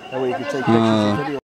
That way you can take pictures Uh, and videos.